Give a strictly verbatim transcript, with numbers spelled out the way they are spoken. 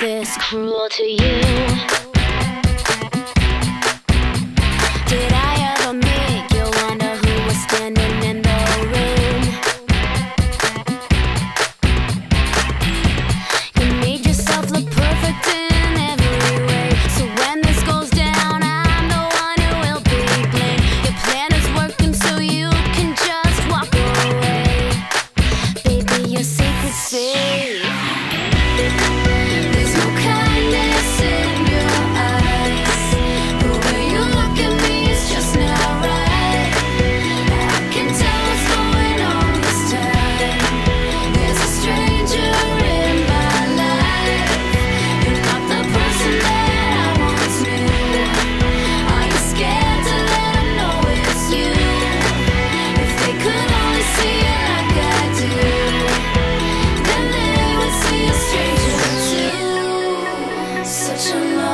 this cruel to you? Did I ever make you wonder who was standing in the room? You made yourself look perfect in every way, so when this goes down, I'm the one who will be blamed. Your plan is working, so you can just walk away. Baby, your secret's safe. There's no kindness in your eyes. The way you look at me is just not right. I can tell what's going on this time. There's a stranger in my life. You're not the person that I once knew. Are you scared to let them know it's you? If they could only see it like I do, then they would see a stranger too. Such a